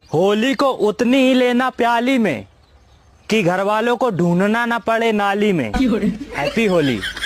होली को उतनी ही लेना प्याली में कि घर वालों को ढूंढना ना पड़े नाली में। हैप्पी होली।